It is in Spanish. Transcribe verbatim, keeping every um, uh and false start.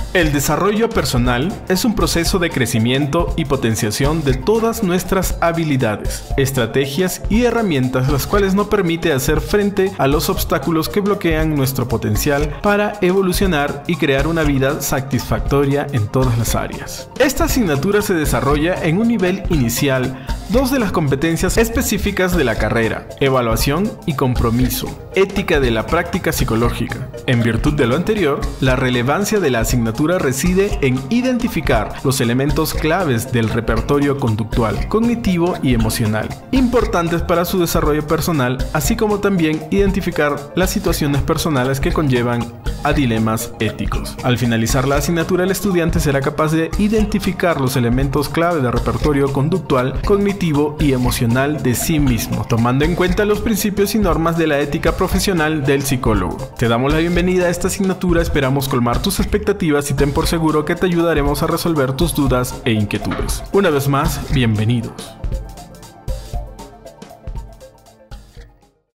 El desarrollo personal es un proceso de crecimiento y potenciación de todas nuestras habilidades, estrategias y herramientas, las cuales nos permite hacer frente a los obstáculos que bloquean nuestro potencial para evolucionar y crear una vida satisfactoria en todas las áreas. Esta asignatura se desarrolla en un nivel inicial, dos de las competencias específicas de la carrera: evaluación y compromiso, ética de la práctica psicológica. En virtud de lo anterior, la relevancia de la asignatura reside en identificar los elementos claves del repertorio conductual, cognitivo y emocional, importantes para su desarrollo personal, así como también identificar las situaciones personales que conllevan a dilemas éticos. Al finalizar la asignatura, el estudiante será capaz de identificar los elementos clave del repertorio conductual, cognitivo y emocional de sí mismo, tomando en cuenta los principios y normas de la ética profesional del psicólogo. Te damos la bienvenida a esta asignatura, esperamos colmar tus expectativas y ten por seguro que te ayudaremos a resolver tus dudas e inquietudes. Una vez más, bienvenidos.